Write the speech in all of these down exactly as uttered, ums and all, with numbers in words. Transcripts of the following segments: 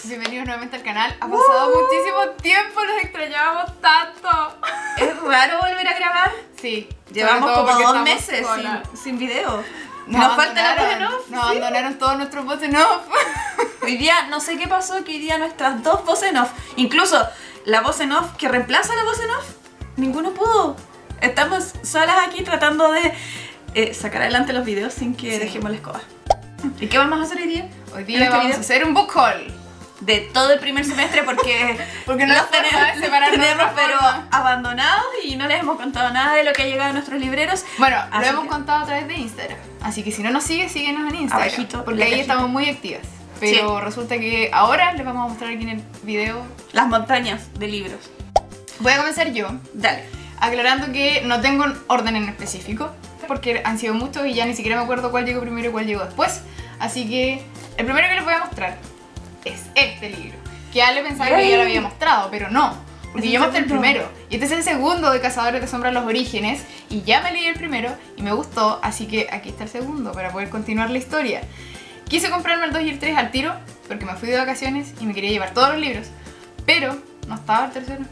Bienvenidos nuevamente al canal. Ha pasado uh. muchísimo tiempo, los extrañábamos tanto. ¿Es raro volver a grabar? Sí. Llevamos como dos meses sin, sin video. Nos, nos falta la voz en off. Nos ¿sí? abandonaron todos nuestros voces en off. Hoy día, no sé qué pasó, que hoy día nuestras dos voces en off, incluso la voz en off que reemplaza la voz en off, ninguno pudo. Estamos solas aquí tratando de eh, sacar adelante los videos sin que sí. dejemos la escoba. ¿Y qué vamos a hacer hoy día? Hoy día vamos video? a hacer un book haul de todo el primer semestre porque, porque no los tenemos, tenemos pero abandonados y no les hemos contado nada de lo que ha llegado a nuestros libreros. Bueno, lo así hemos que... contado a través de Instagram, así que si no nos sigues, síguenos en Instagram, abajito, porque ahí cajita. Estamos muy activas. Pero sí. resulta que ahora les vamos a mostrar aquí en el video las montañas de libros. Voy a comenzar yo. Dale. Aclarando que no tengo un orden en específico, porque han sido muchos y ya ni siquiera me acuerdo cuál llegó primero y cuál llegó después. Así que el primero que les voy a mostrar es este libro, que Ale pensaba que ya lo había mostrado, pero no, porque yo mostré el primero y este es el segundo de Cazadores de Sombras Los Orígenes y ya me leí el primero y me gustó, así que aquí está el segundo para poder continuar la historia. Quise comprarme el dos y el tres al tiro porque me fui de vacaciones y me quería llevar todos los libros, pero no estaba el tercero,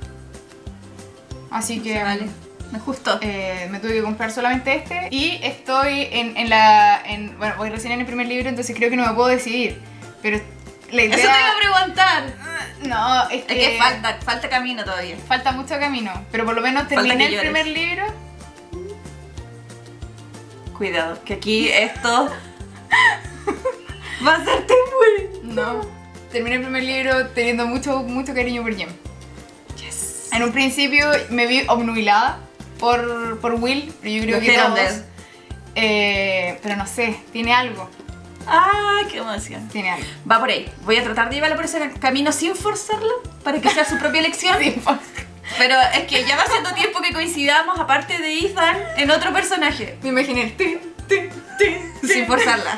así que vale. Me gustó. Eh, me tuve que comprar solamente este y estoy en, en la... En, bueno, voy recién en el primer libro, entonces creo que no me puedo decidir, pero la idea... Eso te iba a preguntar. No, es que... Es que falta, falta camino todavía. Falta mucho camino, pero por lo menos terminé el primer libro. Cuidado, que aquí esto va a hacerte muy... No, terminé el primer libro teniendo mucho, mucho cariño por Jem. Yes. En un principio me vi obnubilada por, por Will, pero yo creo Los que todos... Eh, pero no sé, tiene algo. ¡Ah, qué emoción! Tiene algo. Va por ahí. Voy a tratar de llevarlo por ese camino sin forzarlo, para que sea su propia elección. Sin forzar. Pero es que ya va siendo tiempo que coincidamos, aparte de Ethan, en otro personaje. Me imaginé el tin, tin, tin, tin. Sin forzarla.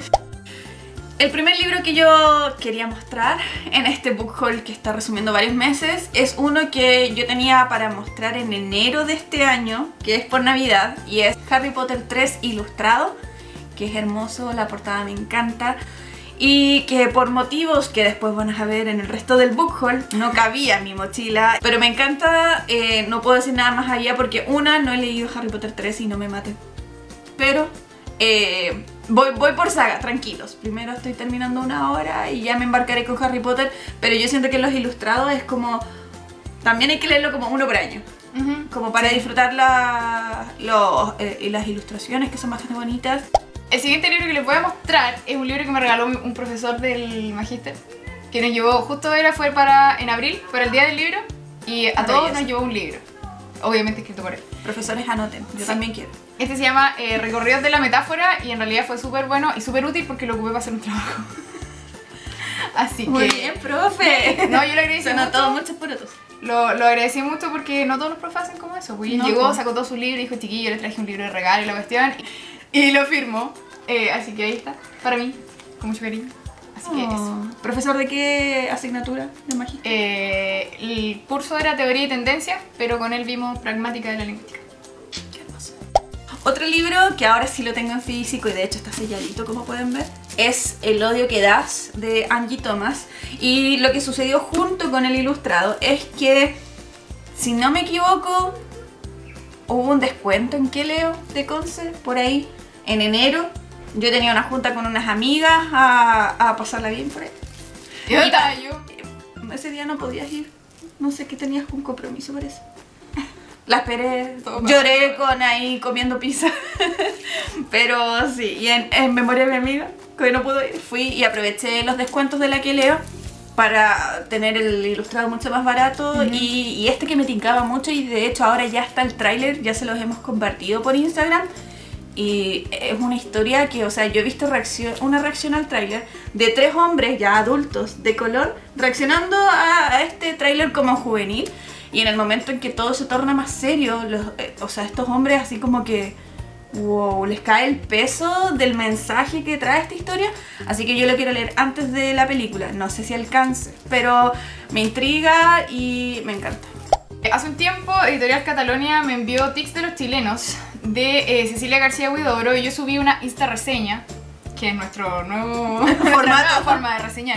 El primer libro que yo quería mostrar en este book haul que está resumiendo varios meses es uno que yo tenía para mostrar en enero de este año, que es por Navidad, y es Harry Potter tres ilustrado, que es hermoso, la portada me encanta, y que por motivos que después van a ver en el resto del book haul no cabía en mi mochila, pero me encanta, eh, no puedo decir nada más allá porque una, no he leído Harry Potter tres y no me mate, pero eh, voy, voy por saga, tranquilos, primero estoy terminando una hora y ya me embarcaré con Harry Potter, pero yo siento que los ilustrados es como, también hay que leerlo como uno por año. Uh-huh. Como para sí. disfrutar la, los, eh, las ilustraciones que son bastante bonitas. El siguiente libro que les voy a mostrar es un libro que me regaló un profesor del Magíster, que nos llevó, justo era, fue para, en abril, para el día del libro, y a todos nos llevó un libro, obviamente escrito por él. Profesores anoten, yo sí. también quiero. Este se llama eh, Recorridos de la Metáfora y en realidad fue súper bueno y súper útil porque lo ocupé para hacer un trabajo. Así que... Muy bien, profe. No, yo lo agradecí mucho. Todos muchos porotos. Lo, lo agradecí mucho porque no todos los profes hacen como eso. Pues no, llegó, pues. sacó todo su libro y dijo, chiquillo, les traje un libro de regalo y la cuestión. Y, y lo firmó. Eh, así que ahí está, para mí, con mucho cariño. Así que oh. eso. ¿Profesor de qué asignatura de magia? Eh, el curso era Teoría y Tendencia, pero con él vimos Pragmática de la Lingüística. Qué hermoso. Otro libro que ahora sí lo tengo en físico y de hecho está selladito, como pueden ver, es El odio que das, de Angie Thomas. Y lo que sucedió junto con el ilustrado es que, si no me equivoco, hubo un descuento en que leo de Conce, por ahí, en enero. Yo tenía una junta con unas amigas a, a pasarla bien por ahí. ¿Y dónde estaba yo? Ese día no podías ir. No sé, que tenías un compromiso, parece. La esperé, Todo lloré con ahí comiendo pizza. Pero sí, y en, en memoria de mi amiga, que no pudo ir, fui y aproveché los descuentos de la que leo para tener el ilustrado mucho más barato. Uh-huh. y, y este que me tincaba mucho, y de hecho ahora ya está el tráiler, ya se los hemos compartido por Instagram. Y es una historia que, o sea, yo he visto reacción, una reacción al tráiler de tres hombres ya adultos de color reaccionando a, a este tráiler como juvenil. Y en el momento en que todo se torna más serio, los, eh, o sea, estos hombres así como que, wow, les cae el peso del mensaje que trae esta historia. Así que yo lo quiero leer antes de la película, no sé si alcance, pero me intriga y me encanta. Hace un tiempo Editorial Catalonia me envió Tics de los Chilenos de eh, Cecilia García Huidobro y yo subí una Insta reseña, que es nuestro nuevo formato, forma de reseñar.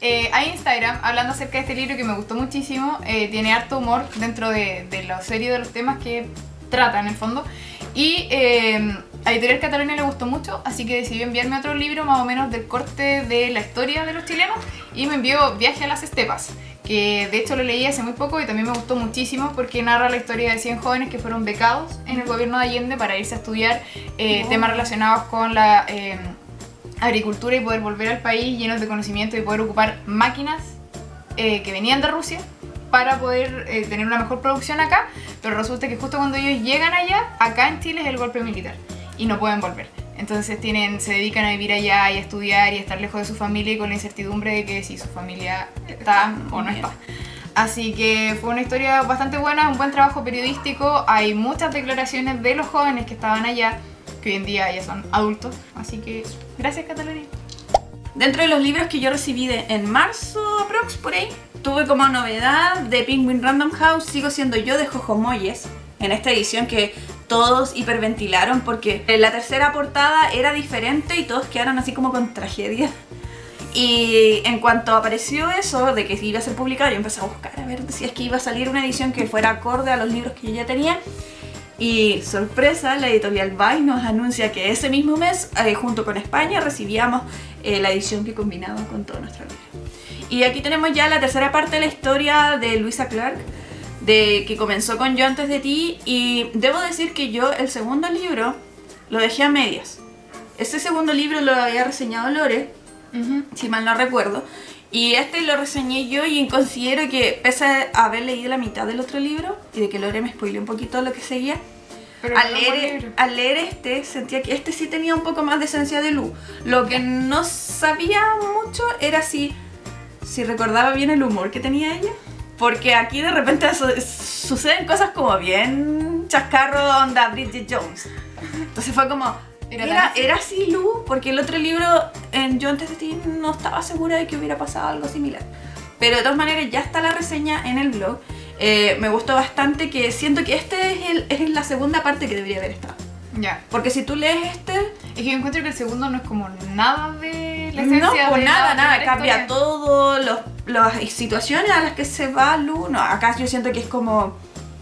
eh, hay Instagram hablando acerca de este libro que me gustó muchísimo. Eh, tiene harto humor dentro de, de lo serio de los temas que trata en el fondo. Y eh, a Editorial Cataluña le gustó mucho, así que decidió enviarme otro libro más o menos del corte de la historia de los chilenos y me envió Viaje a las Estepas, que de hecho lo leí hace muy poco y también me gustó muchísimo porque narra la historia de cien jóvenes que fueron becados en el gobierno de Allende para irse a estudiar eh, oh. temas relacionados con la eh, agricultura y poder volver al país llenos de conocimiento y poder ocupar máquinas eh, que venían de Rusia para poder eh, tener una mejor producción acá, pero resulta que justo cuando ellos llegan allá, acá en Chile es el golpe militar y no pueden volver. Entonces tienen, se dedican a vivir allá y a estudiar y a estar lejos de su familia y con la incertidumbre de que si su familia está o no está. Así que fue una historia bastante buena, un buen trabajo periodístico. Hay muchas declaraciones de los jóvenes que estaban allá, que hoy en día ya son adultos. Así que gracias, Cataluña. Dentro de los libros que yo recibí de, en marzo, aprox, por ahí, tuve como novedad de Penguin Random House, Sigo siendo yo, de Jojo Moyes, en esta edición que todos hiperventilaron porque la tercera portada era diferente y todos quedaron así como con tragedia. Y en cuanto apareció eso de que iba a ser publicado, yo empecé a buscar a ver si es que iba a salir una edición que fuera acorde a los libros que yo ya tenía. Y sorpresa, la editorial Vai nos anuncia que ese mismo mes, eh, junto con España, recibíamos eh, la edición que combinaba con todo nuestro libro. Y aquí tenemos ya la tercera parte de la historia de Louisa Clark, de que comenzó con Yo antes de ti, y debo decir que yo el segundo libro lo dejé a medias. Ese segundo libro lo había reseñado Lore, uh-huh. si mal no recuerdo, y este lo reseñé yo y considero que pese a haber leído la mitad del otro libro y de que Lore me spoileó un poquito lo que seguía, pero al, leer, al leer este sentía que este sí tenía un poco más de esencia de Lu. Lo que no sabía mucho era si, si recordaba bien el humor que tenía ella. Porque aquí de repente su suceden cosas como bien chascarro onda Bridget Jones. Entonces fue como, ¿era, era, ¿era así Lu? Porque el otro libro, en Yo antes de ti, no estaba segura de que hubiera pasado algo similar. Pero de todas maneras ya está la reseña en el blog. Eh, me gustó bastante, que siento que este es, el, es la segunda parte que debería haber estado. Ya. Porque si tú lees este... Es que yo encuentro que el segundo no es como nada de la esencia. No, por de nada, la nada, cambia historia. todo, los, las situaciones a las que se va Lu. No, acá yo siento que es como...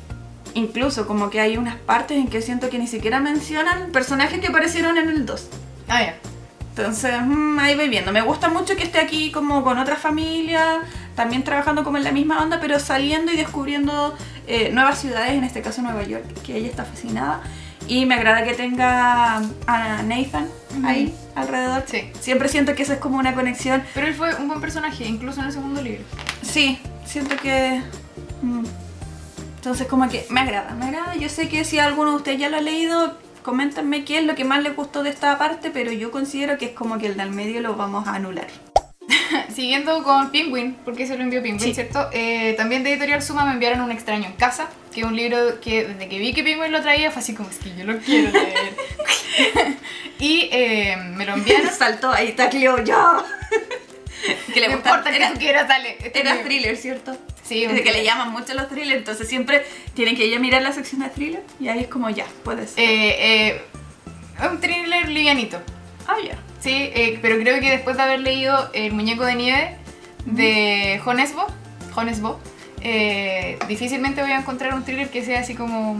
Incluso como que hay unas partes en que siento que ni siquiera mencionan personajes que aparecieron en el dos. Ah, ya. Entonces, mmm, ahí voy viendo. Me gusta mucho que esté aquí como con otra familia, también trabajando como en la misma onda, pero saliendo y descubriendo eh, nuevas ciudades, en este caso Nueva York, que ella está fascinada. Y me agrada que tenga a Nathan uh-huh. ahí alrededor. Sí. Siempre siento que eso es como una conexión. Pero él fue un buen personaje, incluso en el segundo libro. Sí, siento que... Mm. Entonces como que me agrada, me agrada. Yo sé que si alguno de ustedes ya lo ha leído, coméntenme qué es lo que más les gustó de esta parte, pero yo considero que es como que el del medio lo vamos a anular. Siguiendo con Penguin, porque se lo envió Penguin, sí. ¿cierto? Eh, también de Editorial Suma me enviaron Un extraño en casa, que es un libro que desde que vi que Penguin lo traía fue así como, es que yo lo quiero leer. Y eh, me lo enviaron. Saltó, ahí está Cleo, yo. Que le no gusta, importa era, que tú quieras, dale. Este era thriller, ¿cierto? Sí. Desde que le llaman mucho los thrillers, entonces siempre tienen que ir a mirar la sección de thriller y ahí es como ya, puede ser. Eh, eh, es un thriller livianito. Ah, ya. Sí, eh, pero creo que después de haber leído El muñeco de nieve de Jonesbo, Jonesbo, eh, difícilmente voy a encontrar un thriller que sea así como...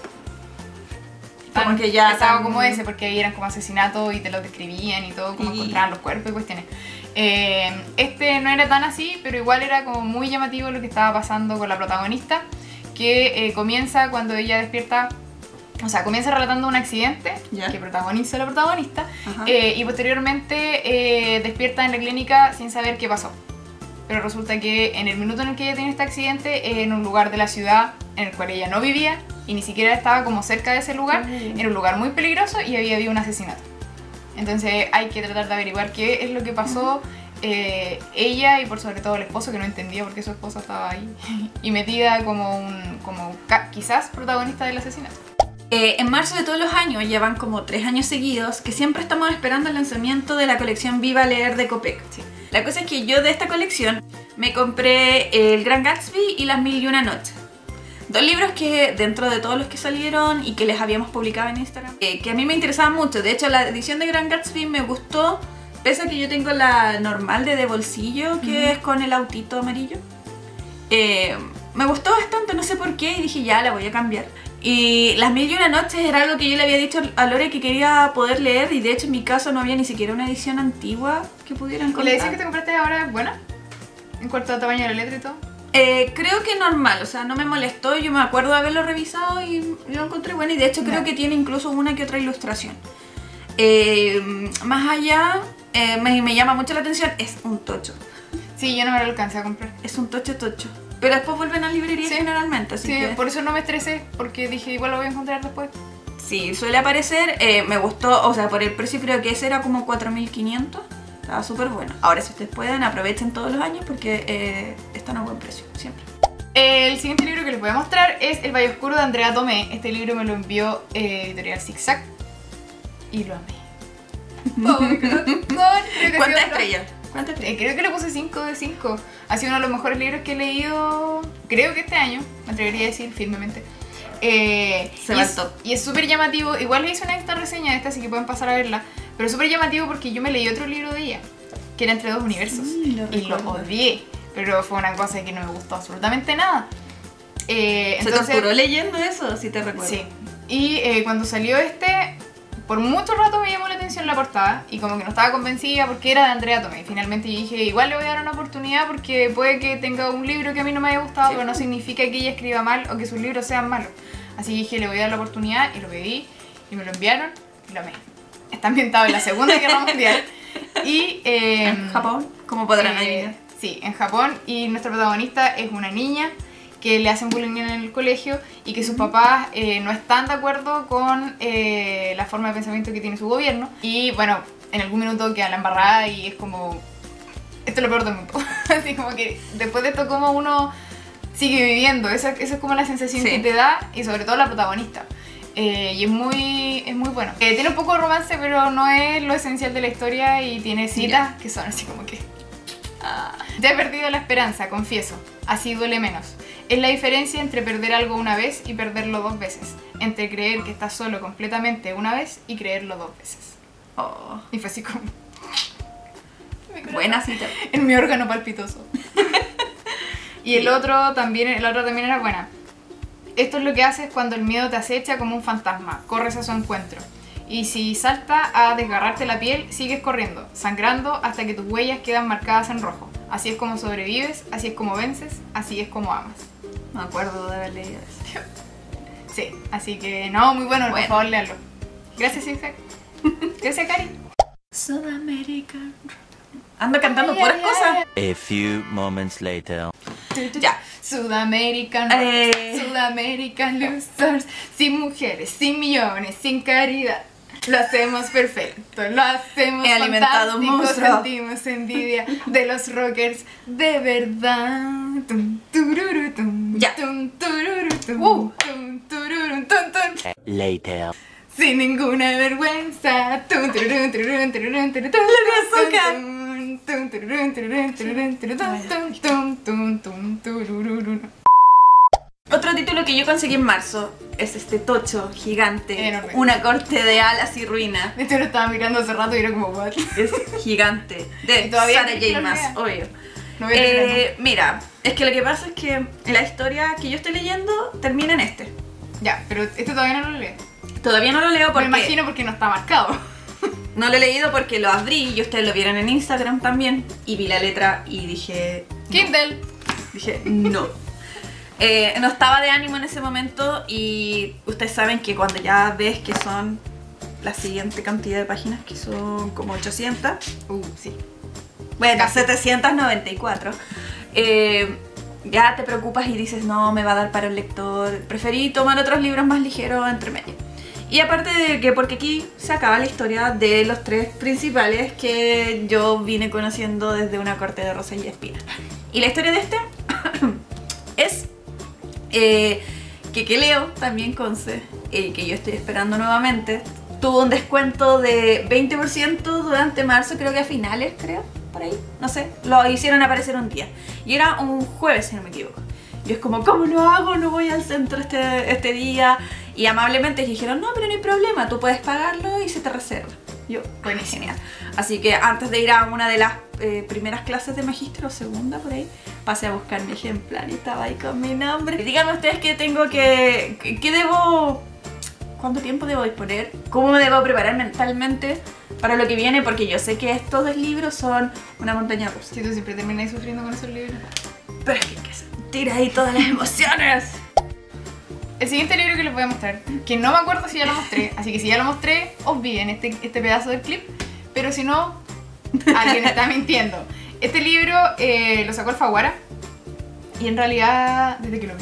Como que ya pesado tan... como ese, porque ahí eran como asesinatos y te los describían y todo, como sí. encontraban los cuerpos y cuestiones. Eh, este no era tan así, pero igual era como muy llamativo lo que estaba pasando con la protagonista, que eh, comienza cuando ella despierta, o sea, comienza relatando un accidente ¿Ya? que protagoniza la protagonista, eh, y posteriormente eh, despierta en la clínica sin saber qué pasó. Pero resulta que en el minuto en el que ella tiene este accidente, eh, en un lugar de la ciudad en el cual ella no vivía y ni siquiera estaba como cerca de ese lugar, uh-huh. en un lugar muy peligroso, y había habido un asesinato. Entonces hay que tratar de averiguar qué es lo que pasó, uh-huh. eh, ella y por sobre todo el esposo, que no entendía por qué su esposa estaba ahí y metida como un como quizás protagonista del asesinato. Eh, en marzo de todos los años, llevan como tres años seguidos, que siempre estamos esperando el lanzamiento de la colección Viva Leer de Copec. Sí. La cosa es que yo de esta colección me compré El Gran Gatsby y Las Mil y Una Noches. Dos libros que dentro de todos los que salieron y que les habíamos publicado en Instagram, eh, que a mí me interesaban mucho. De hecho, la edición de Gran Gatsby me gustó pese a que yo tengo la normal de de bolsillo, que uh-huh. es con el autito amarillo, eh, me gustó bastante, no sé por qué, y dije ya, la voy a cambiar. Y Las Mil y Una Noches era algo que yo le había dicho a Lore que quería poder leer, y de hecho en mi caso no había ni siquiera una edición antigua que pudiera encontrar. ¿Y la edición que te compraste ahora es buena? ¿En cuanto a tamaño de la letra y todo? Eh, creo que normal, o sea, no me molestó, yo me acuerdo de haberlo revisado y lo encontré bueno, y de hecho creo no. que tiene incluso una que otra ilustración. Eh, más allá, eh, me, me llama mucho la atención, es un tocho. Sí, yo no me lo alcancé a comprar. Es un tocho tocho. Pero después vuelven a librería sí. generalmente, así sí, que... por eso no me estresé, porque dije igual lo voy a encontrar después. Sí, suele aparecer, eh, me gustó, o sea, por el precio creo que ese era como cuatro mil quinientos. Estaba súper bueno. Ahora, si ustedes pueden, aprovechen todos los años porque eh, están a buen precio, siempre. El siguiente libro que les voy a mostrar es El Valle Oscuro de Andrea Tomé. Este libro me lo envió eh, Editorial Zigzag y lo amé. Oh my God. ¿Cuántas estrellas? ¿Cuántas estrellas? Eh, creo que le puse cinco de cinco. Ha sido uno de los mejores libros que he leído, creo que este año, me atrevería a decir firmemente. Eh, Se y, va es, al top. y es súper llamativo. Igual le hice una extra reseña de esta, así que pueden pasar a verla. Pero es súper llamativo porque yo me leí otro libro de ella, que era Entre Dos Universos, sí, lo y lo odié, pero fue una cosa que no me gustó absolutamente nada. Eh, ¿Se entonces, te oscuró leyendo eso? Si te recuerdo. Sí, y eh, cuando salió este, por mucho rato me llamó la atención la portada, y como que no estaba convencida porque era de Andrea Tomé. Finalmente dije, igual le voy a dar una oportunidad porque puede que tenga un libro que a mí no me haya gustado, sí. pero no significa que ella escriba mal o que sus libros sean malos. Así que dije, le voy a dar la oportunidad, y lo pedí, y me lo enviaron, y lo amé. Está ambientado en la Segunda Guerra Mundial y eh, en Japón, como podrán eh, adivinar. Sí, en Japón, y nuestra protagonista es una niña que le hacen bullying en el colegio y que sus papás eh, no están de acuerdo con eh, la forma de pensamiento que tiene su gobierno, y bueno, en algún minuto queda la embarrada y es como, esto es lo peor del mundo. Así como que después de esto como uno sigue viviendo, esa, esa es como la sensación sí. que te da, y sobre todo la protagonista. Eh, y es muy, es muy bueno. Eh, tiene un poco de romance, pero no es lo esencial de la historia, y tiene citas yeah. que son así como que... Ah, ya he perdido la esperanza, confieso. Así duele menos. Es la diferencia entre perder algo una vez y perderlo dos veces. Entre creer que estás solo completamente una vez y creerlo dos veces. Oh. Y fue así como... Buena cita. En mi órgano palpitoso. Y el otro también, el otro también era buena. Esto es lo que haces cuando el miedo te acecha como un fantasma. Corres a su encuentro. Y si salta a desgarrarte la piel, sigues corriendo, sangrando hasta que tus huellas quedan marcadas en rojo. Así es como sobrevives, así es como vences, así es como amas. Me acuerdo de haber leído eso. Sí, así que no, muy bueno, bueno. por favor, léalo. Gracias, Zigzag. Gracias, Cari. Sudamerican. Ando cantando puras cosas. A few moments later. Ya. Sudamerican eh. Sudamerican losers. Sin mujeres, sin millones, sin caridad. Lo hacemos perfecto, lo hacemos He alimentado un fantástico. monstruo. Sentimos envidia de los rockers de verdad. Tum, tururu, tum, ya. Tum, tururu, tum, uh. tum, tururu, tum, tum. Later. Sin ninguna vergüenza. Tum, tururu, tururu, tururu, tururu, tum. Otro título que yo conseguí en marzo es este tocho gigante, enorme. Una corte de alas y ruina. De hecho lo estaba mirando hace rato y era como what. Es gigante, de todavía Sarah J. Maas, obvio. No voy a eh, mira, es que lo que pasa es que la historia que yo estoy leyendo termina en este. Ya, pero este todavía no lo leo. Todavía no lo leo porque... Me imagino porque no está marcado. No lo he leído porque lo abrí y ustedes lo vieron en Instagram también, y vi la letra y dije... Kindle. No. Dije, no. Eh, no estaba de ánimo en ese momento, y ustedes saben que cuando ya ves que son la siguiente cantidad de páginas, que son como ochocientas. Uh, sí. Bueno, Casi. setecientas noventa y cuatro. Eh, ya te preocupas y dices, no, me va a dar para el lector. Preferí tomar otros libros más ligeros entre medio. Y aparte de que, porque aquí se acaba la historia de los tres principales que yo vine conociendo desde Una corte de rosas y espinas. Y la historia de este es eh, que, que Leo, también Conce, eh, que yo estoy esperando nuevamente, tuvo un descuento de veinte por ciento durante marzo, creo que a finales, creo, por ahí, no sé, lo hicieron aparecer un día. Y era un jueves, si no me equivoco. Y es como, ¿cómo lo hago? No voy al centro este, este día. Y amablemente dijeron, no, pero no hay problema, tú puedes pagarlo y se te reserva. Y Yo, Buenísimo. genial. Así que antes de ir a una de las eh, primeras clases de magíster o segunda por ahí, pasé a buscar mi ejemplar y estaba ahí con mi nombre. Díganme ustedes qué tengo que... qué debo... ¿Cuánto tiempo debo disponer? ¿Cómo me debo preparar mentalmente para lo que viene? Porque yo sé que estos dos libros son una montaña rusa. Si tú siempre terminas sufriendo con esos libros. Pero es que hay que sentir ahí todas las emociones. El siguiente libro que les voy a mostrar, que no me acuerdo si ya lo mostré, así que si ya lo mostré, olviden este, este pedazo del clip, pero si no, alguien está mintiendo. Este libro eh, lo sacó Alfaguara y en realidad desde que lo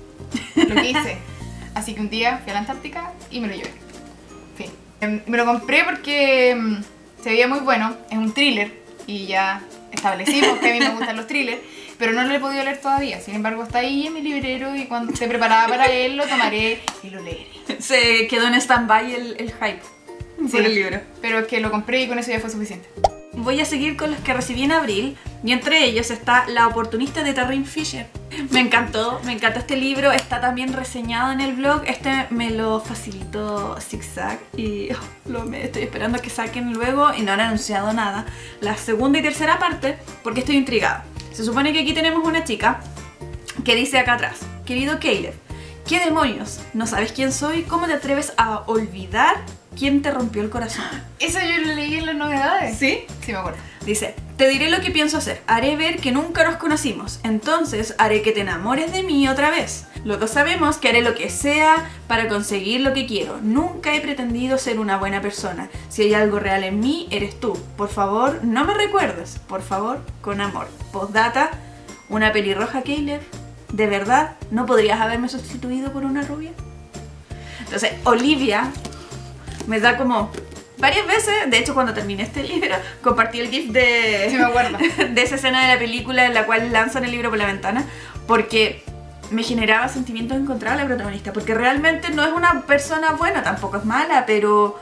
vi, lo quise. Así que un día fui a la Antártica y me lo llevé. Fin. Em, Me lo compré porque em, se veía muy bueno, es un thriller y ya establecimos que a mí me gustan los thrillers, pero no lo he podido leer todavía. Sin embargo, está ahí en mi librero y cuando esté preparada para él lo tomaré y lo leeré. Se quedó en stand-by el, el hype por Sí, el libro. pero es que lo compré y con eso ya fue suficiente. Voy a seguir con los que recibí en abril y entre ellos está La oportunista de Tarryn Fisher. Me encantó, me encantó este libro, está también reseñado en el blog. Este me lo facilitó Zigzag y oh, lo me estoy esperando a que saquen luego y no han anunciado nada la segunda y tercera parte porque estoy intrigada. Se supone que aquí tenemos una chica que dice acá atrás: querido Caleb, ¿qué demonios? ¿No sabes quién soy? ¿Cómo te atreves a olvidar quién te rompió el corazón? Eso yo lo leí en las novedades. ¿Sí? Sí, me acuerdo. Dice: te diré lo que pienso hacer. Haré ver que nunca nos conocimos. Entonces haré que te enamores de mí otra vez. Los dos sabemos que haré lo que sea para conseguir lo que quiero. Nunca he pretendido ser una buena persona. Si hay algo real en mí, eres tú. Por favor, no me recuerdes. Por favor, con amor. Postdata: una pelirroja, Caleb. ¿De verdad no podrías haberme sustituido por una rubia? Entonces, Olivia me da como... varias veces, de hecho cuando terminé este libro, compartí el gif de, Sí, me acuerdo. de esa escena de la película en la cual lanzan el libro por la ventana, porque me generaba sentimientos encontrados la protagonista, porque realmente no es una persona buena, tampoco es mala, pero...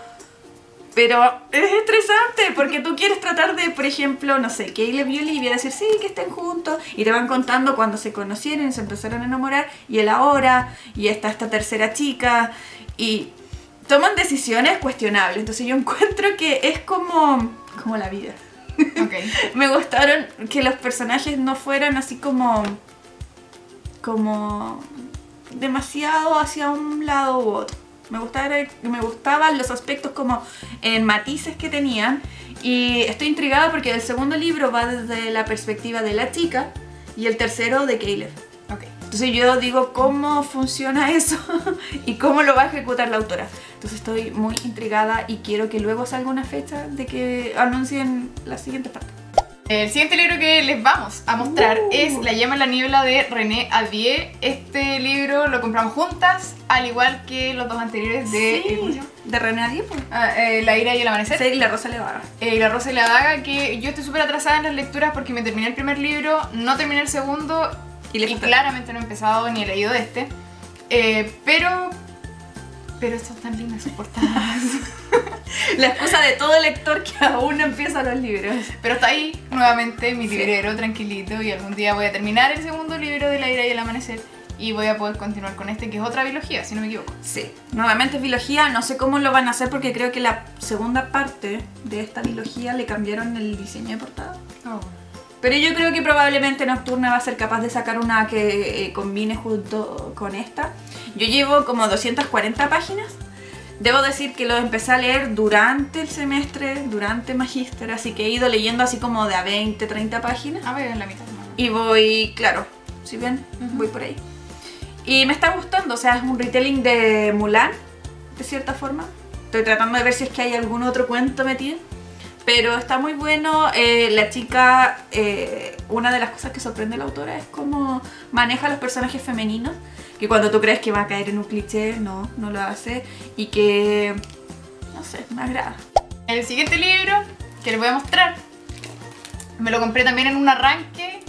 pero es estresante, porque tú quieres tratar de, por ejemplo, no sé, Caleb y Olivia, decir sí, que estén juntos, y te van contando cuando se conocieron y se empezaron a enamorar, y él ahora, y está esta tercera chica, y... toman decisiones cuestionables. Entonces yo encuentro que es como, como la vida. Ok. Me gustaron que los personajes no fueran así como... como... demasiado hacia un lado u otro. Me, gustaba, me gustaban los aspectos como en matices que tenían. Y estoy intrigada porque el segundo libro va desde la perspectiva de la chica y el tercero de Caleb. Ok. Entonces yo digo cómo funciona eso y cómo lo va a ejecutar la autora. Entonces estoy muy intrigada y quiero que luego salga una fecha de que anuncien la siguiente parte. El siguiente libro que les vamos a mostrar Uh. es La llama en la niebla de René Adier. Este libro lo compramos juntas, al igual que los dos anteriores de... eh, ¿cómo se llama? de René Adier, pues. Ah, eh, La ira y el amanecer. Sí, y la Rosa le va. Eh, y La rosa y la daga, que yo estoy súper atrasada en las lecturas porque me terminé el primer libro, no terminé el segundo Y y, le falta- claramente no he empezado ni he leído este. Eh, pero... pero son tan lindas sus portadas. La excusa de todo lector que aún no empieza los libros. Pero está ahí nuevamente mi Sí. librero tranquilito y algún día voy a terminar el segundo libro de La ira y el amanecer y voy a poder continuar con este que es otra biología, si no me equivoco. Sí, nuevamente es biología, no sé cómo lo van a hacer porque creo que la segunda parte de esta biología le cambiaron el diseño de portada. Pero yo creo que probablemente Nocturna va a ser capaz de sacar una que eh, combine junto con esta. Yo llevo como doscientas cuarenta páginas. Debo decir que lo empecé a leer durante el semestre, durante Magíster, así que he ido leyendo así como de a veinte, treinta páginas. A ver, en la mitad. Y voy, claro, si ven, Ujú. voy por ahí. Y me está gustando, o sea, es un retelling de Mulan, de cierta forma. Estoy tratando de ver si es que hay algún otro cuento metido. Pero está muy bueno. Eh, la chica, eh, una de las cosas que sorprende a la autora es cómo maneja a los personajes femeninos. Que cuando tú crees que va a caer en un cliché, no, no lo hace. Y que, no sé, me agrada. El siguiente libro que les voy a mostrar me lo compré también en un arranque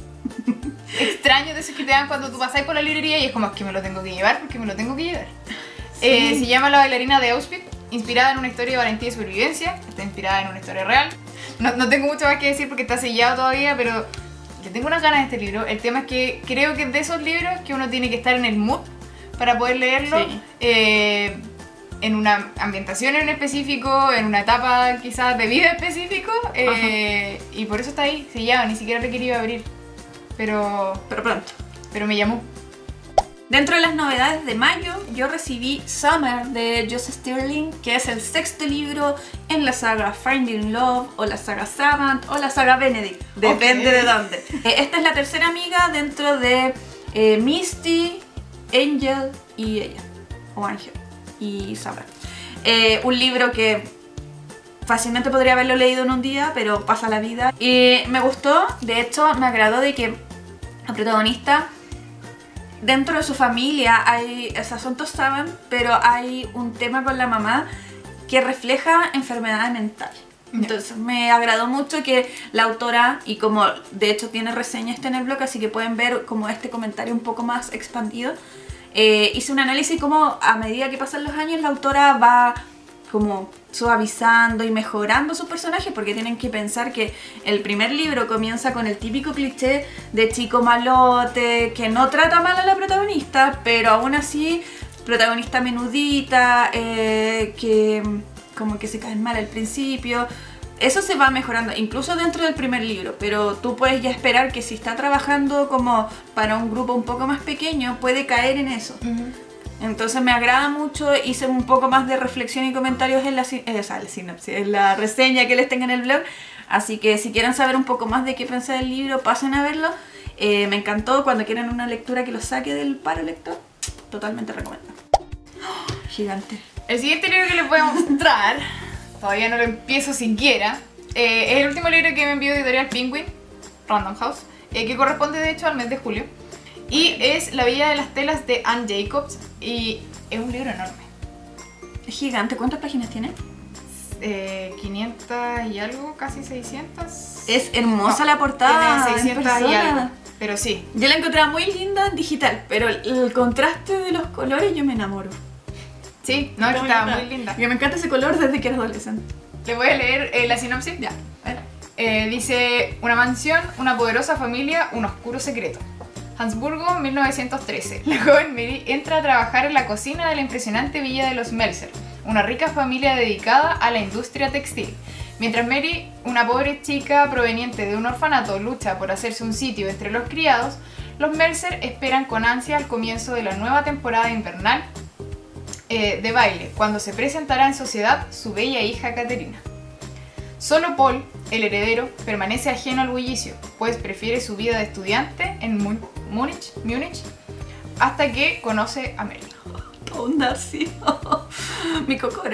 extraño de esos que te dan cuando tú pasas por la librería y es como, es que me lo tengo que llevar porque me lo tengo que llevar. Sí. Eh, se llama La bailarina de Auschwitz, inspirada en una historia de valentía y supervivencia. Está inspirada en una historia real. No, no tengo mucho más que decir porque está sellado todavía, pero le tengo unas ganas de este libro. El tema es que creo que es de esos libros que uno tiene que estar en el mood para poder leerlo. Sí. Eh, en una ambientación en específico, en una etapa quizás de vida específico, eh, y por eso está ahí, sellado, ni siquiera le he querido abrir, pero, Pero pronto. pero me llamó. Dentro de las novedades de mayo, yo recibí Summer de Joseph Stirling, que es el sexto libro en la saga Finding Love, o la saga Savant, o la saga Benedict, depende Ok. de dónde. Eh, esta es la tercera amiga dentro de eh, Misty, Angel y ella, o Ángel y Summer. Eh, un libro que fácilmente podría haberlo leído en un día, pero pasa la vida. Y me gustó, de hecho me agradó de que la protagonista, dentro de su familia hay, o sea, son todos saben, pero hay un tema con la mamá que refleja enfermedad mental. Entonces me agradó mucho que la autora, y como de hecho tiene reseña este en el blog, así que pueden ver como este comentario un poco más expandido, eh, hice un análisis como a medida que pasan los años la autora va como suavizando y mejorando sus personajes, porque tienen que pensar que el primer libro comienza con el típico cliché de chico malote que no trata mal a la protagonista, pero aún así protagonista menudita, eh, que como que se caen mal al principio. Eso se va mejorando, incluso dentro del primer libro, pero tú puedes ya esperar que si está trabajando como para un grupo un poco más pequeño, puede caer en eso. Entonces me agrada mucho, hice un poco más de reflexión y comentarios en la, eh, o sea, la sinopsis, en la reseña que les tengo en el blog, así que si quieren saber un poco más de qué pensé del libro, pasen a verlo. Eh, me encantó, cuando quieran una lectura que los saque del paro lector, totalmente recomendado. ¡Oh! Gigante. El siguiente libro que les voy a mostrar, todavía no lo empiezo siquiera, eh, es el último libro que me envió Editorial Penguin, Random House, eh, que corresponde de hecho al mes de julio. Y es La Villa de las Telas de Anne Jacobs, y es un libro enorme. Es gigante, ¿cuántas páginas tiene? Eh, quinientas y algo, casi seiscientas. Es hermosa No, la portada, tiene en seiscientas y persona. algo, pero sí. Yo la encontraba muy linda en digital, pero el, el contraste de los colores yo me enamoro. Sí, no, Está está bonita. muy linda. Y me encanta ese color desde que era adolescente. Le voy a leer eh, la sinopsis. Ya, a ver. Eh, dice: una mansión, una poderosa familia, un oscuro secreto. Habsburgo, mil novecientos trece. La joven Mary entra a trabajar en la cocina de la impresionante villa de los Meltzer, una rica familia dedicada a la industria textil. Mientras Mary, una pobre chica proveniente de un orfanato, lucha por hacerse un sitio entre los criados, los Meltzer esperan con ansia el comienzo de la nueva temporada invernal eh, de baile, cuando se presentará en sociedad su bella hija Caterina. Solo Paul, el heredero, permanece ajeno al bullicio, pues prefiere su vida de estudiante en Mu- Múnich, Múnich, hasta que conoce a Mary. Todo un Darcy. Mi cocoro.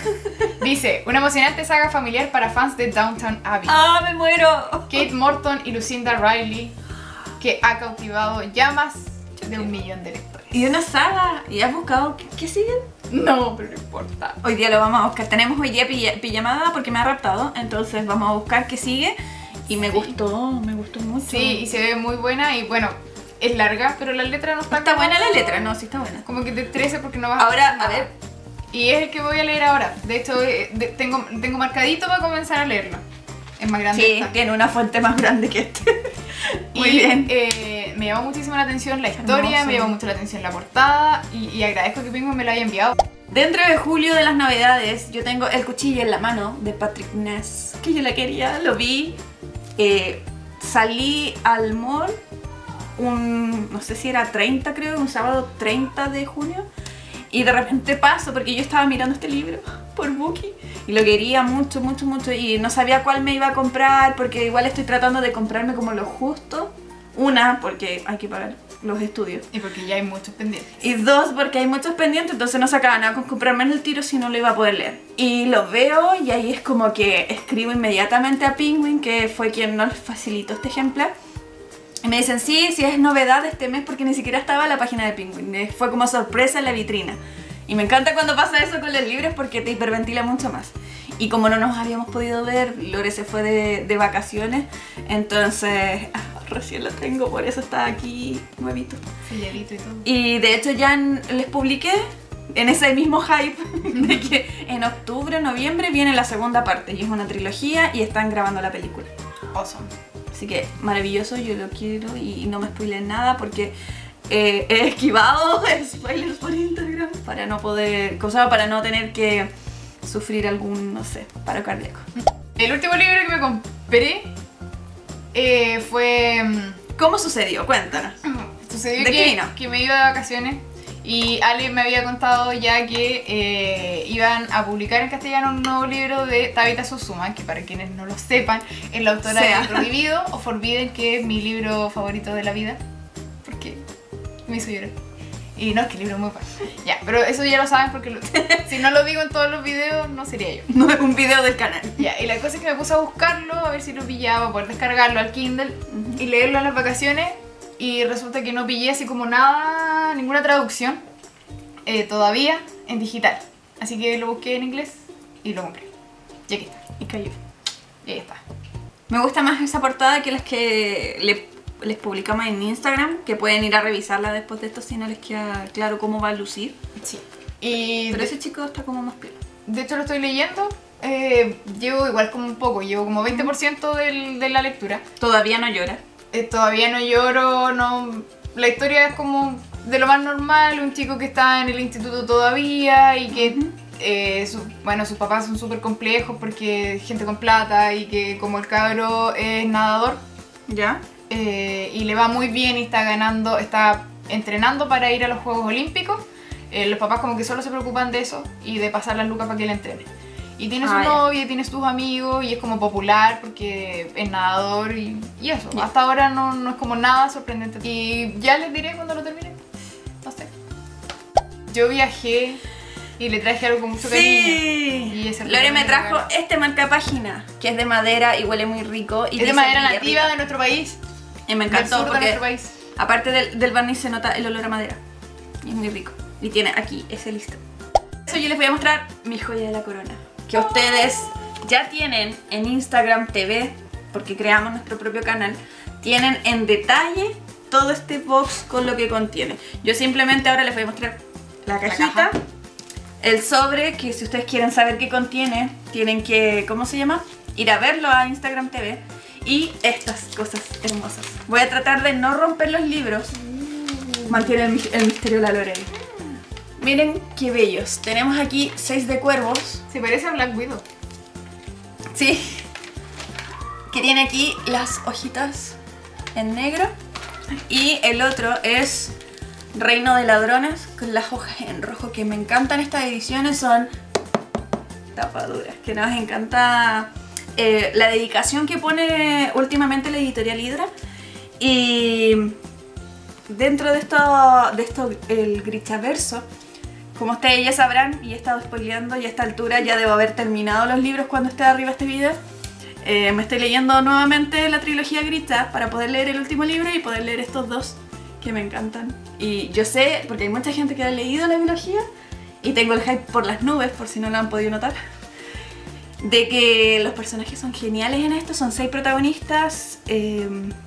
Dice: una emocionante saga familiar para fans de Downton Abbey. ¡Ah, me muero! Kate Morton y Lucinda Riley, que ha cautivado ya más de un millón de lectores. Y una saga. ¿Y has buscado qué, qué siguen? No, pero no importa. Hoy día lo vamos a buscar. Tenemos hoy día pilla- pijamada porque me ha raptado. Entonces vamos a buscar qué sigue. Y me Sí. gustó, me gustó mucho. Sí, y se ve muy buena y bueno, es larga, pero la letra no está... Está como- buena la letra, no, sí está buena. Como que te estresa porque no vas Ahora, hacer a nada. ver. Y es el que voy a leer ahora. De hecho, eh, de- tengo, tengo marcadito para comenzar a leerlo. Es más grande. Sí, esta. tiene una fuente más grande que este. Muy y, bien. eh, me llamó muchísimo la atención la historia, Hermoso. me llamó mucho la atención la portada y, y agradezco que Penguin me lo haya enviado. Dentro de julio de las navidades, yo tengo El cuchillo en la mano de Patrick Ness, que yo la quería, lo vi. Eh, salí al mall un, no sé si era treinta creo, un sábado treinta de junio. Y de repente paso, porque yo estaba mirando este libro por Bookie y lo quería mucho, mucho, mucho y no sabía cuál me iba a comprar porque igual estoy tratando de comprarme como lo justo. Una, porque hay que pagar los estudios. Y porque ya hay muchos pendientes. Y dos, porque hay muchos pendientes, entonces no sacaba nada con comprarme en el tiro si no lo iba a poder leer. Y lo veo y ahí es como que escribo inmediatamente a Penguin, que fue quien nos facilitó este ejemplar. Y me dicen, sí, sí es novedad de este mes porque ni siquiera estaba en la página de Penguin. Eh, Fue como sorpresa en la vitrina. Y me encanta cuando pasa eso con los libros porque te hiperventila mucho más. Y como no nos habíamos podido ver, Lore se fue de, de vacaciones, entonces ah, recién lo tengo, por eso está aquí nuevito. Selladito y todo. Y de hecho ya en- les publiqué en ese mismo hype de que en octubre, noviembre viene la segunda parte y es una trilogía y están grabando la película. Awesome. Así que maravilloso, yo lo quiero y no me spoilen nada porque eh, he esquivado spoilers por Instagram para no poder, cosa para no tener que sufrir algún, no sé, paro cardíaco. El último libro que me compré eh, fue... ¿Cómo sucedió? Cuéntanos. Sucedió ¿De qué que, vino? que me iba de vacaciones y Ale me había contado ya que eh, iban a publicar en castellano un nuevo libro de Tabitha Susuma, que para quienes no lo sepan es la autora Sea. de Prohibido o Forbidden, que es mi libro favorito de la vida, porque me hizo llorar. Y no, es que el libro es muy bueno. Ya, pero eso ya lo saben porque lo- si no lo digo en todos los videos no sería yo. No es un video del canal. Ya, y la cosa es que me puse a buscarlo, a ver si lo pillaba, para poder descargarlo al Kindle y leerlo en las vacaciones. Y resulta que no pillé así como nada, ninguna traducción eh, todavía en digital. Así que lo busqué en inglés y lo compré. Y aquí está. Y cayó. Y ahí está. Me gusta más esa portada que las que le, les publicamos en Instagram, que pueden ir a revisarla después de esto si no les queda claro cómo va a lucir. Sí. Y Pero de, ese chico está como más pelo. de hecho lo estoy leyendo. Eh, llevo igual como un poco, llevo como veinte por ciento del, de la lectura. Todavía no llora. Eh, todavía no lloro, no... La historia es como de lo más normal, un chico que está en el instituto todavía y que, eh, su- bueno, sus papás son súper complejos porque es gente con plata y que como el cabro es nadador ¿Ya? eh, y le va muy bien y está ganando, está entrenando para ir a los Juegos Olímpicos, eh, los papás como que solo se preocupan de eso y de pasar las lucas para que él entrene. Y tiene su Ah, ya. novia, y tiene sus amigos y es como popular porque es nadador y, y eso. Ya. Hasta ahora no, no es como nada sorprendente. Y ya les diré cuando lo termine. No sé. Yo viajé y le traje algo con mucho cariño. Sí. Y ese Lore me regalo. trajo este marcapágina, que es de madera y huele muy rico. Y Es de dice madera Villa nativa Rica. de nuestro país. Y me Del encantó sur de porque nuestro país. aparte del, del barniz se nota el olor a madera. Y es muy rico. Y tiene aquí ese listo. Eso yo les voy a mostrar mi joya de la corona. Que ustedes ya tienen en Instagram T V, porque creamos nuestro propio canal. Tienen en detalle todo este box con lo que contiene. Yo simplemente ahora les voy a mostrar la cajita. caja. El sobre, que si ustedes quieren saber qué contiene, tienen que, ¿cómo se llama? Ir a verlo a Instagram T V. Y estas cosas hermosas. Voy a tratar de no romper los libros. Mantiene el, mi- el misterio de la Lore. Miren qué bellos. Tenemos aquí seis de cuervos. Se parece a Black Widow. Sí. Que tiene aquí las hojitas en negro. Y el otro es Reino de Ladrones con las hojas en rojo, que me encantan estas ediciones. Son tapaduras, que nos encanta eh, la dedicación que pone últimamente la editorial Hydra. Y dentro de esto, de esto el Grishaverso, como ustedes ya sabrán, y he estado spoileando, y a esta altura ya debo haber terminado los libros cuando esté arriba este video. Eh, me estoy leyendo nuevamente la trilogía Grisha para poder leer el último libro y poder leer estos dos que me encantan. Y yo sé, porque hay mucha gente que ha leído la trilogía y tengo el hype por las nubes, por si no lo han podido notar, de que los personajes son geniales en esto. Son seis protagonistas eh,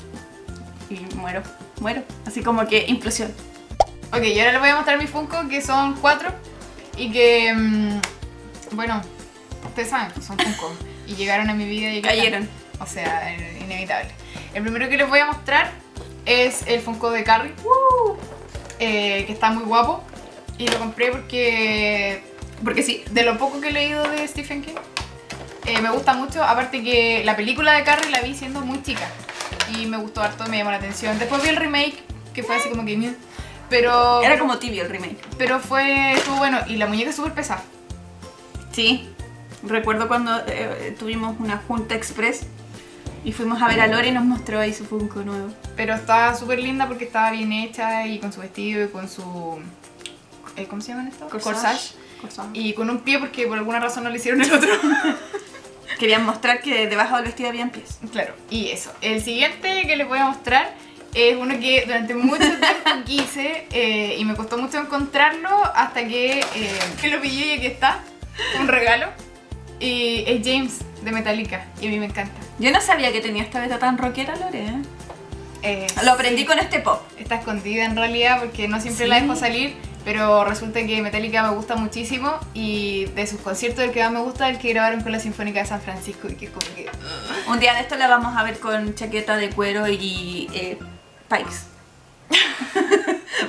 y muero, muero. Así como que implosión. Ok, y ahora les voy a mostrar mi Funko, que son cuatro. Y que, mm, bueno, ustedes saben, pues son Funko. Y llegaron a mi vida y aquí están. Cayeron. O sea, eh, inevitable. El primero que les voy a mostrar es el Funko de Carrie, eh, que está muy guapo. Y lo compré porque, Porque sí. de lo poco que he leído de Stephen King, eh, me gusta mucho. Aparte que la película de Carrie la vi siendo muy chica y me gustó harto, me llamó la atención. Después vi el remake, que fue así como que... "Meh". Pero, Era como tibio el remake. pero fue, estuvo bueno. Y la muñeca es súper pesada. Sí. Recuerdo cuando eh, tuvimos una junta express y fuimos a ver a Lore y nos mostró ahí su Funko nuevo. Pero estaba súper linda porque estaba bien hecha y con su vestido y con su... eh, ¿Cómo se llaman estos? Corsage. Corsage. Y con un pie porque por alguna razón no le hicieron el otro. Querían mostrar que debajo del vestido habían pies. Claro, y eso. El siguiente que les voy a mostrar es uno que durante mucho tiempo quise eh, y me costó mucho encontrarlo hasta que, eh, que lo pillé y aquí está. Un regalo. Y es James de Metallica y a mí me encanta. Yo no sabía que tenía esta beta tan rockera, Lore. ¿eh? Eh, Lo aprendí sí. con este pop. Está escondida en realidad porque no siempre Sí. la dejo salir, pero resulta que Metallica me gusta muchísimo y de sus conciertos el que más me gusta es el que grabaron con la Sinfónica de San Francisco y que como que... Un día de esto la vamos a ver con chaqueta de cuero y eh, pikes.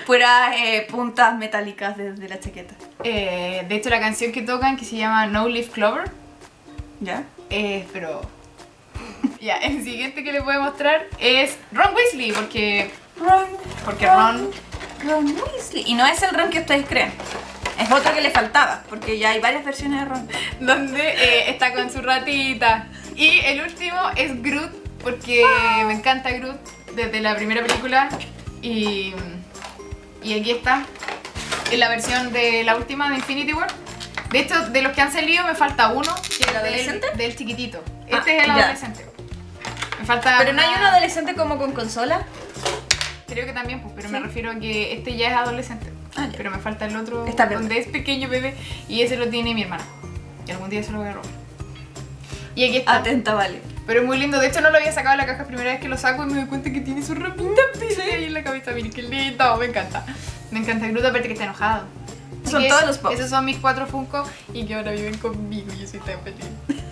Puras eh, puntas metálicas desde la chaqueta. Eh, de hecho, la canción que tocan, que se llama No Leaf Clover, ¿Ya? eh, pero... ya, el siguiente que les voy a mostrar es Ron Weasley, porque... Ron, Porque Ron... Ron Weasley. Y no es el Ron que ustedes creen. Es otro que le faltaba, porque ya hay varias versiones de Ron. donde eh, está con su ratita. Y el último es Groot, porque me encanta Groot desde la primera película. Y, y aquí está, en la versión de la última de Infinity War. De hecho, de los que han salido me falta uno, que ¿El es adolescente? del, del chiquitito. Ah, Este es el ya. adolescente. Me falta Pero no hay una- un adolescente como con consola. Creo que también, pues, pero me Sí. refiero a que este ya es adolescente. Ah, ya. Pero me falta el otro, Está bebé. donde es pequeño bebé, y ese lo tiene mi hermana. Y algún día se lo voy a robar. Y aquí está. Atenta, vale. Pero es muy lindo. De hecho, no lo había sacado de la caja, primera vez que lo saco y me doy cuenta que tiene su rapita verde ahí en la cabeza. Miren qué lindo, me encanta. Me encanta Groot, aparte que está enojado. Así Son que todos los Pops. Esos son mis cuatro Funko y que ahora viven conmigo y yo soy tan feliz.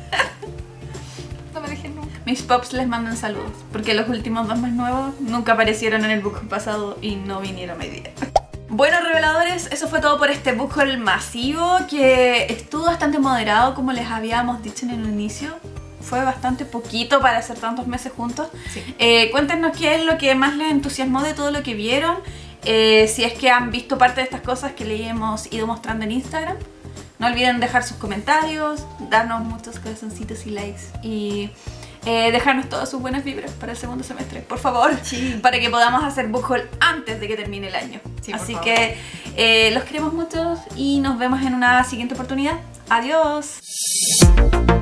No me dejen nunca. Mis pops les mandan saludos, porque los últimos dos más nuevos nunca aparecieron en el book haul pasado y no vinieron hoy día. Bueno, reveladores, eso fue todo por este book haul masivo, que estuvo bastante moderado, como les habíamos dicho en el inicio. Fue bastante poquito para hacer tantos meses juntos. Sí. Eh, cuéntenos qué es lo que más les entusiasmó de todo lo que vieron. Eh, si es que han visto parte de estas cosas que les hemos ido mostrando en Instagram. No olviden dejar sus comentarios, darnos muchos corazoncitos y likes y eh, dejarnos todas sus buenas vibras para el segundo semestre, por favor, Sí. para que podamos hacer book haul antes de que termine el año. Sí, por Así favor. que eh, los queremos mucho y nos vemos en una siguiente oportunidad. Adiós.